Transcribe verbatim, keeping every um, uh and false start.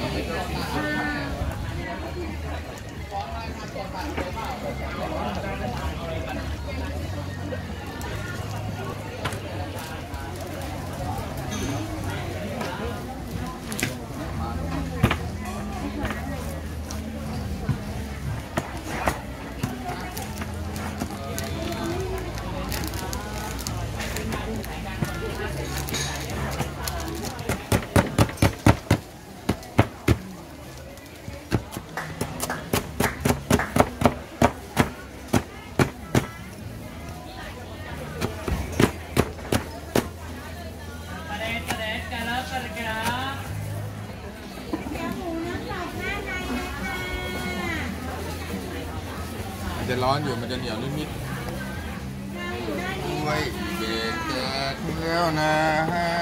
จะร้อนอยู่มันจะเหนียวนิดๆด้วยเด็กเกิดแล้วนะฮะ